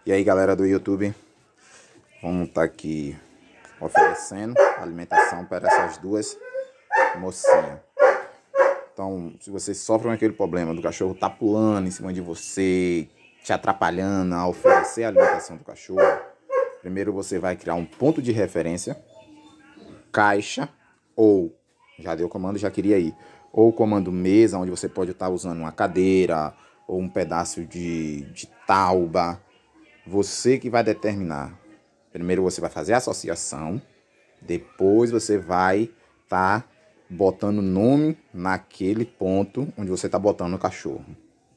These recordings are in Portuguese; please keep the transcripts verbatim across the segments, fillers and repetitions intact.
E aí, galera do YouTube, vamos estar aqui oferecendo alimentação para essas duas mocinhas. Então, se você sofre com aquele problema do cachorro tá pulando em cima de você, te atrapalhando a oferecer a alimentação do cachorro, primeiro você vai criar um ponto de referência, caixa ou, já deu o comando, já queria ir, ou comando mesa, onde você pode estar usando uma cadeira ou um pedaço de, de tauba. Você que vai determinar. Primeiro você vai fazer a associação, depois você vai estar tá botando nome naquele ponto onde você está botando o cachorro.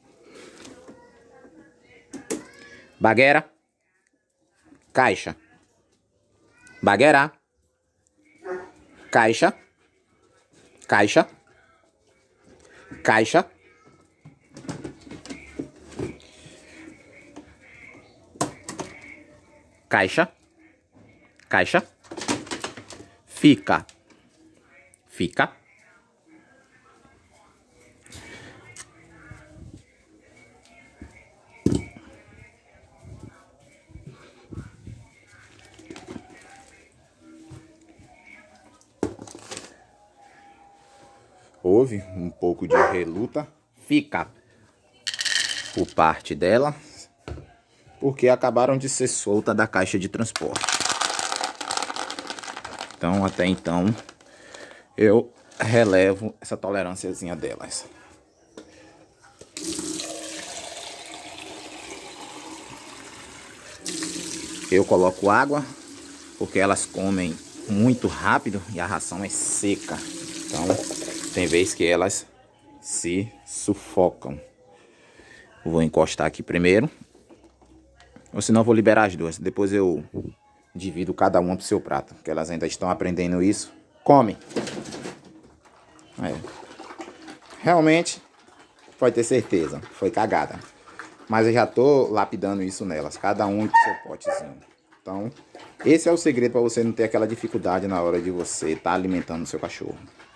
Baguera, caixa. Baguera, caixa, caixa, caixa. Caixa, caixa, fica, fica, houve um pouco de reluta, fica por parte dela, porque acabaram de ser solta da caixa de transporte. Então, até então, eu relevo essa tolerânciazinha delas. Eu coloco água, porque elas comem muito rápido e a ração é seca. Então, tem vezes que elas se sufocam. Vou encostar aqui primeiro. Ou senão eu vou liberar as duas. Depois eu divido cada uma pro seu prato. Porque elas ainda estão aprendendo isso. Come! É. Realmente, pode ter certeza, foi cagada. Mas eu já tô lapidando isso nelas. Cada um com seu potezinho. Então, esse é o segredo para você não ter aquela dificuldade na hora de você estar alimentando o seu cachorro.